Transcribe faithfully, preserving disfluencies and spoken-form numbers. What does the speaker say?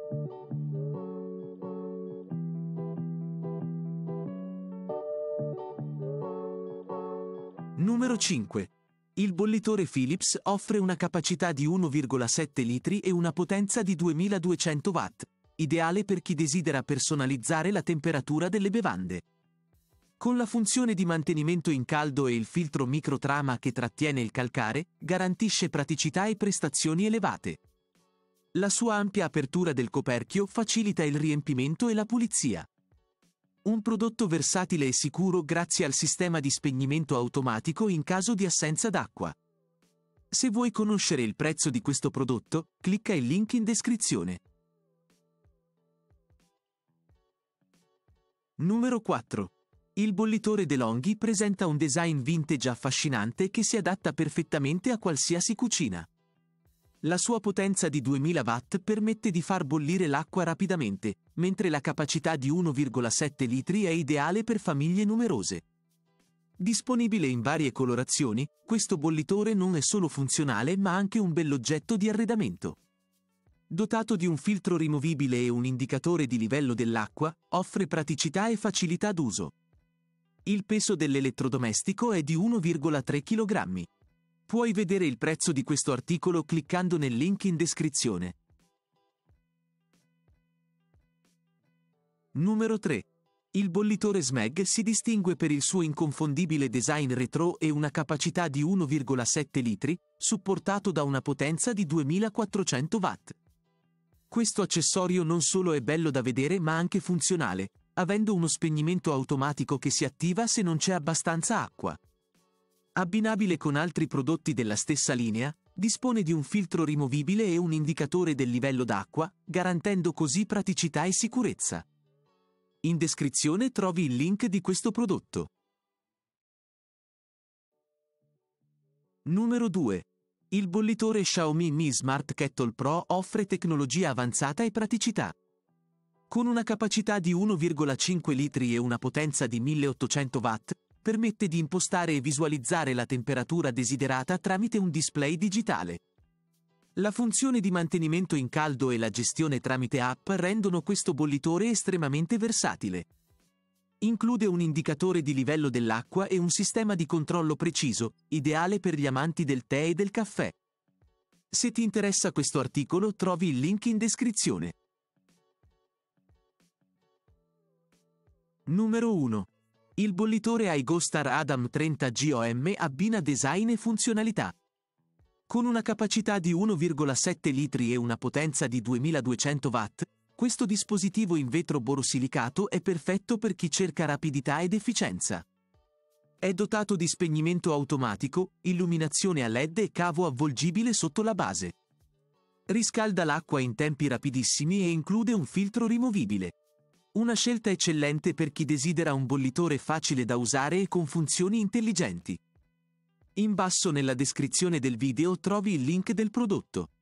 Numero cinque. Il bollitore Philips offre una capacità di uno virgola sette litri e una potenza di duemiladuecento watt, ideale per chi desidera personalizzare la temperatura delle bevande. Con la funzione di mantenimento in caldo e il filtro microtrama che trattiene il calcare, garantisce praticità e prestazioni elevate. La sua ampia apertura del coperchio facilita il riempimento e la pulizia. Un prodotto versatile e sicuro grazie al sistema di spegnimento automatico in caso di assenza d'acqua. Se vuoi conoscere il prezzo di questo prodotto, clicca il link in descrizione. Numero quattro. Il bollitore DeLonghi presenta un design vintage affascinante che si adatta perfettamente a qualsiasi cucina. La sua potenza di duemila watt permette di far bollire l'acqua rapidamente, mentre la capacità di uno virgola sette litri è ideale per famiglie numerose. Disponibile in varie colorazioni, questo bollitore non è solo funzionale ma anche un bell'oggetto di arredamento. Dotato di un filtro rimovibile e un indicatore di livello dell'acqua, offre praticità e facilità d'uso. Il peso dell'elettrodomestico è di uno virgola tre chilogrammi. Puoi vedere il prezzo di questo articolo cliccando nel link in descrizione. Numero tre. Il bollitore Smeg si distingue per il suo inconfondibile design retro e una capacità di uno virgola sette litri, supportato da una potenza di duemilaquattrocento watt. Questo accessorio non solo è bello da vedere ma anche funzionale, avendo uno spegnimento automatico che si attiva se non c'è abbastanza acqua. Abbinabile con altri prodotti della stessa linea, dispone di un filtro rimovibile e un indicatore del livello d'acqua, garantendo così praticità e sicurezza. In descrizione trovi il link di questo prodotto. Numero due. Il bollitore Xiaomi Mi Smart Kettle Pro offre tecnologia avanzata e praticità. Con una capacità di uno virgola cinque litri e una potenza di milleottocento watt, permette di impostare e visualizzare la temperatura desiderata tramite un display digitale. La funzione di mantenimento in caldo e la gestione tramite app rendono questo bollitore estremamente versatile. Include un indicatore di livello dell'acqua e un sistema di controllo preciso, ideale per gli amanti del tè e del caffè. Se ti interessa questo articolo, trovi il link in descrizione. Numero uno. Il bollitore iGoStar Adam trenta G O M abbina design e funzionalità. Con una capacità di uno virgola sette litri e una potenza di duemiladuecento watt, questo dispositivo in vetro borosilicato è perfetto per chi cerca rapidità ed efficienza. È dotato di spegnimento automatico, illuminazione a L E D e cavo avvolgibile sotto la base. Riscalda l'acqua in tempi rapidissimi e include un filtro rimovibile. Una scelta eccellente per chi desidera un bollitore facile da usare e con funzioni intelligenti. In basso nella descrizione del video trovi il link del prodotto.